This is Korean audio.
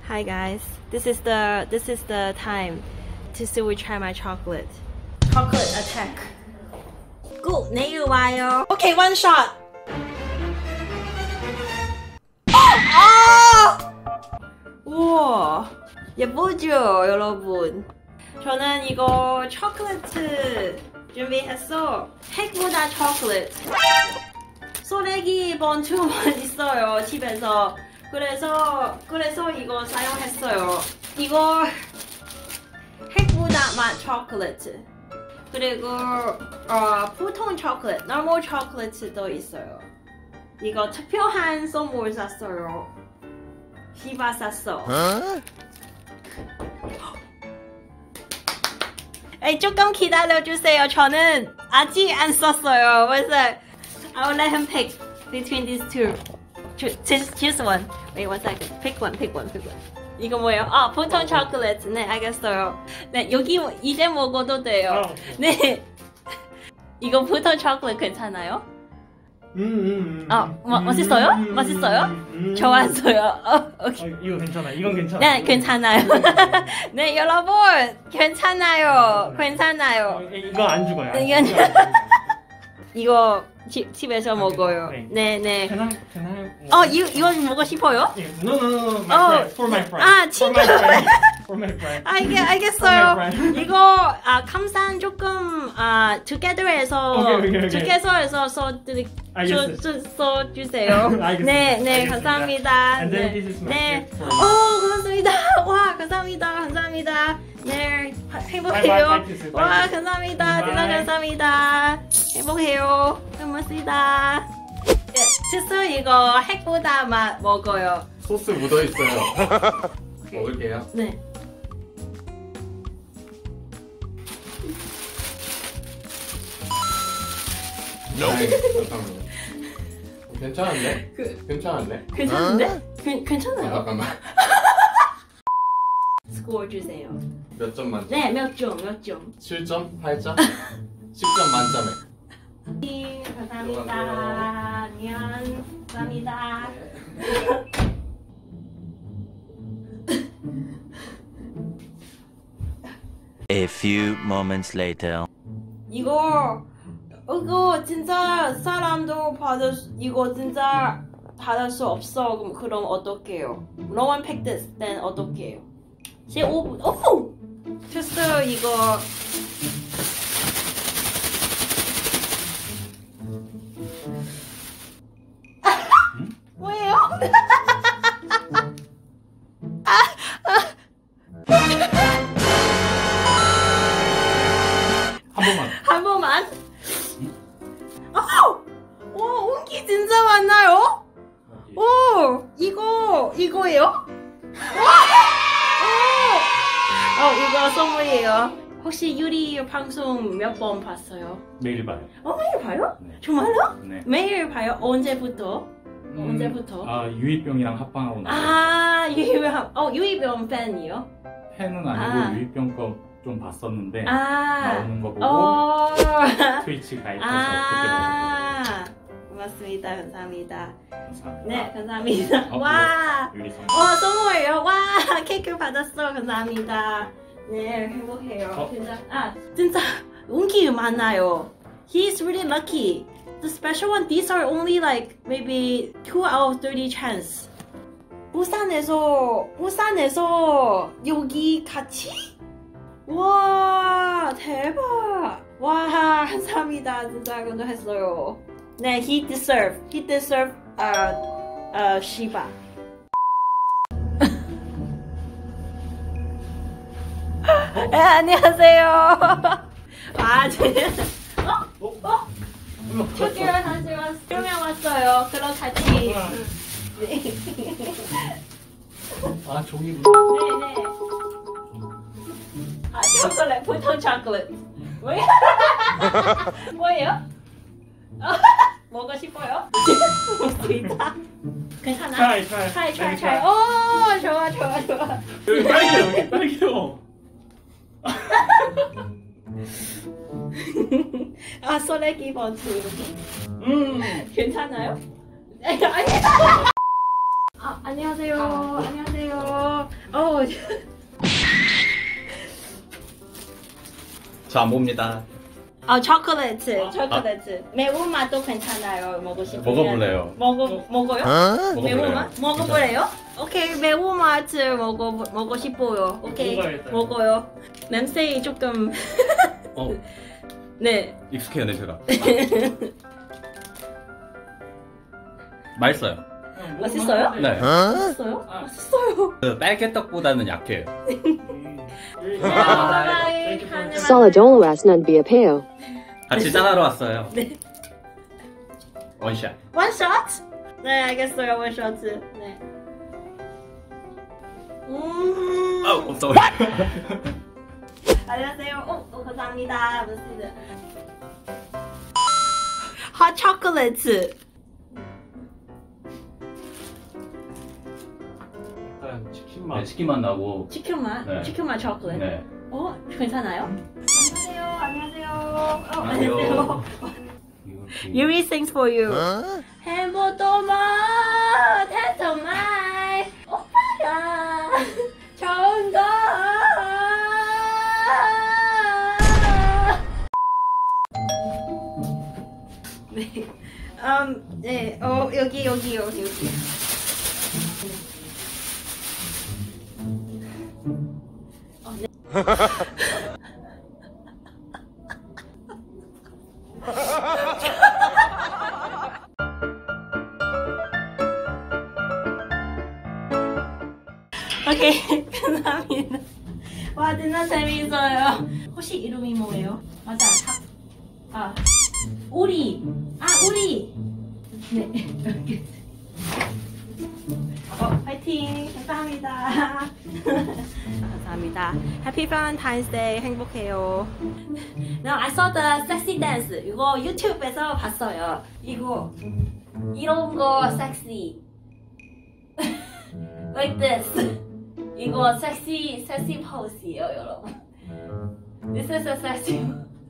Hi guys, this is the time to see we try my chocolate. Chocolate attack. Good, 내일 와요. Okay, one shot. 우와, 예쁘죠, 여러분? 저는 이거 초콜릿 준비했어. 핵보다 초콜릿. 소래기 번투만 있어요, 집에서. 그래서 이거 사용했어요. 이거 핵보다 맛 초콜릿. 그리고 보통 초콜릿, normal 초콜릿도 있어요. 이거 특별한 선물 샀어요. 시바 샀어. 조금 기다려주세요. 저는 아직 안 썼어요. 그래서 I'll let him pick between these two. Choose one. Wait one second. Pick one. 이거 뭐예요? 보통 초콜릿. 네, 알겠어요. 네, 여기 이제 먹어도 돼요. 네. 이거 보통 초콜릿 괜찮아요? 맛있어요? 맛있어요? 좋았어요. 오케이. 이거 괜찮아. 이건 괜찮아. 네, 괜찮아요. 네, 여러분, 괜찮아요. 이거 안 죽어요. 이거 집에서 먹어요. 네. 이거 먹고 싶어요? No. For my friend. 친구. For my friend. 알겠어요. 이거 감산 조금 together에서 써주세요. 알겠습니다. 감사합니다. And then this is my gift for you. 감사합니다. 와, 감사합니다. 네, 행복해요. 와, 감사합니다. 진짜 감사합니다. 행복해요. 고맙습니다. 주스 이거 핵보다 맛 먹어요. 소스 묻어 있어요. 먹을게요. 네. 잠깐만요. 괜찮은데? 괜찮은데? 괜찮아요? 잠깐만. 스코어 주세요. 몇 점 만점? 네, 몇 점? 7점? 8점? 10점 만점에. 감사합니다. 안녕. 감사합니다. A few moments later. 이거 진짜 사람도 이거 진짜 받을 수 없어. 그럼 어떡해요? No one picked this. Then 어떡해요? 15분. 오! 됐어요, 이거. 뭐예요? 한 번만. 운기 진짜 많나요? 이거예요? 이거 선물이에요. 혹시 유리 방송 몇 번 봤어요? 매일 봐요. 매일 봐요? 네. 정말요? 네. 매일 봐요? 언제부터? 유이병이랑 합방하고 나서. 유이병 팬이요? 팬은 아니고 유이병 거 좀 봤었는데 나오는 거 보고 트위치 가입해서 그때 봤어요. 고맙습니다. 감사합니다. 감사합니다. 네, 감사합니다. 와, 유리 선물. 선물이요. 와, 케이크 받았어. 감사합니다. 네, 행복해요. 진짜 운기 많아요. He's really lucky. The special one, these are only like maybe 2 out of 30 chance. 부산에서 여기 같이? 와, 대박. 와, 감사합니다. 진짜 감사했어요. 네, he deserve Shiba. 네, 안녕하세요. 초기로 다시 왔어요. 2명 왔어요. 그럼 같이. 종이구나. 네네. 초콜릿, 보통 초콜릿. 뭐예요? 먹고 싶어요? 먹습니다. 괜찮아? try. 좋아. 여기 딸기요. 소래기 번투. 괜찮아요? 안녕하세요. 저 안 봅니다. 초콜릿. 매운맛도 괜찮아요. 먹고 싶으면. 먹어볼래요. 먹어요? 먹어볼래요. 매운맛? 먹어볼래요? 오케이, 매운맛 먹고 싶어요. 오케이, 먹어요. 냄새 조금. 네. 익숙해요, 냄새가. 맛있어요. 맛있어요? 네. 맛있어요? 맛있어요. 그 빨개떡보다는 약해요. Solidolo asnan biapeo. 같이 짠하러 왔어요. 네. 원샷. 원샷? 네, 알겠어요. 원샷. 네. sorry. 안녕하세요. 감사합니다. 무슨 핫 초콜릿. 약간 치킨맛. 네, 치킨맛 나고. 치킨맛? 네. 치킨맛 초콜릿. 네. 괜찮아요? 안녕하세요. 안녕하세요. 안녕하세요. Yuri sings for you. 행복도만 정말 오빠가 좋은 거. 네. 네. 여기. 오케이, 감사합니다. 와, 진짜 재밌어요. 혹시 이름이 뭐예요? 맞아, 오리. 오리. 네, 이렇게. 파이팅. 감사합니다. 감사합니다. Happy Valentine's Day. 행복해요. No, I saw the sexy dance. 이거 유튜브에서 봤어요. 이런 거 sexy. Like this. 이거 sexy pose예요, 여러분. This is a sexy.